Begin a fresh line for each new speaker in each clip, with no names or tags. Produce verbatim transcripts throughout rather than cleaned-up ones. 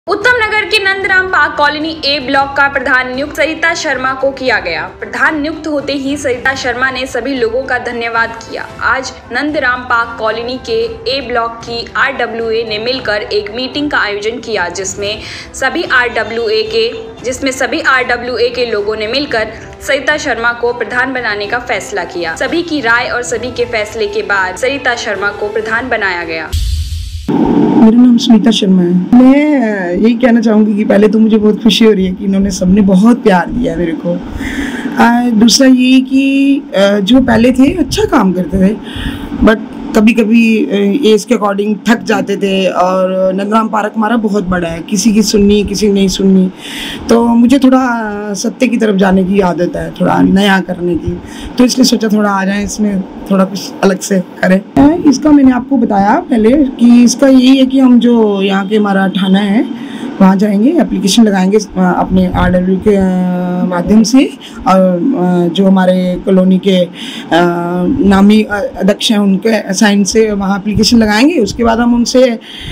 उत्तम नगर के Nandram park colony A block का प्रधान नियुक्त सरिता शर्मा को किया गया। प्रधान नियुक्त होते ही सरिता शर्मा ने सभी लोगों का धन्यवाद किया। आज नंदराम पार्क कॉलोनी के ए ब्लॉक की आर डब्ल्यू ए ने मिलकर एक मीटिंग का आयोजन किया, जिसमें सभी आर डब्ल्यू ए के जिसमें सभी आर डब्ल्यू ए के लोगों ने मिलकर सरिता शर्मा को प्रधान बनाने का फैसला किया। सभी की राय और सभी के फैसले के बाद सरिता शर्मा को प्रधान बनाया गया।
मेरा नाम सुनीता शर्मा है। मैं यही कहना चाहूँगी कि पहले तो मुझे बहुत खुशी हो रही है कि इन्होंने सबने बहुत प्यार दिया मेरे को। आ, दूसरा ये कि जो पहले थे अच्छा काम करते थे, बट कभी कभी एज के अकॉर्डिंग थक जाते थे। और नंदराम पार्क हमारा बहुत बड़ा है, किसी की सुननी किसी की नहीं सुननी, तो मुझे थोड़ा सत्य की तरफ जाने की आदत है, थोड़ा नया करने की, तो इसलिए सोचा थोड़ा आ जाए, इसमें थोड़ा कुछ अलग से करें। इसका मैंने आपको बताया पहले कि इसका यही है कि हम जो यहाँ के हमारा थाना है वहाँ जाएंगे, एप्लीकेशन लगाएंगे अपने आर डब्ल्यू के माध्यम से, और जो हमारे कॉलोनी के नामी अध्यक्ष हैं उनके साइन से वहाँ एप्लीकेशन लगाएंगे। उसके बाद हम उनसे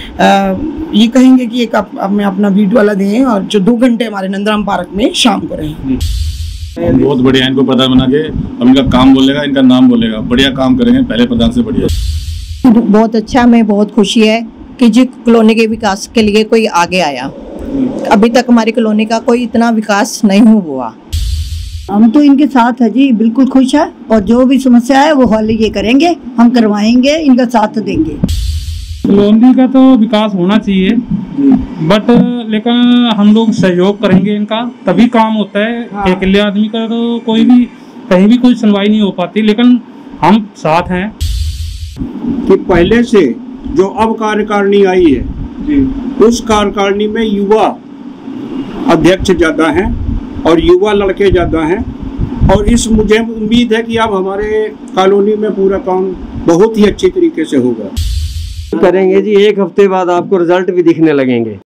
ये कहेंगे कि एक आप हमें अपना वीडियो वाला दें, और जो दो घंटे हमारे नंदराम पार्क में शाम को रहें।
बहुत बढ़िया, इनको प्रधान बना के हम इनका काम बोलेगा, इनका नाम बोलेगा, बढ़िया काम करेंगे, पहले प्रधान से बढ़िया।
बहुत अच्छा, हमें बहुत खुशी है कि जी कॉलोनी के विकास के लिए कोई आगे आया। अभी तक हमारी कॉलोनी का कोई इतना विकास नहीं हुआ।
हम तो इनके साथ है जी, बिल्कुल खुश है, और जो भी समस्या है वो हल ये करेंगे, हम करवाएंगे, इनका साथ देंगे।
कॉलोनी का तो विकास होना चाहिए, बट लेकिन हम लोग सहयोग करेंगे इनका, तभी काम होता है। हाँ। अकेले आदमी का तो कोई भी कहीं भी कोई सुनवाई नहीं हो पाती, लेकिन हम साथ हैं।
कि पहले से जो अब कार्यकारिणी आई है जी, उस कार्यकारिणी में युवा अध्यक्ष ज्यादा हैं और युवा लड़के ज्यादा हैं, और इस मुझे उम्मीद है कि अब हमारे कॉलोनी में पूरा काम बहुत ही अच्छी तरीके से होगा।
करेंगे जी, एक हफ्ते बाद आपको रिजल्ट भी दिखने लगेंगे।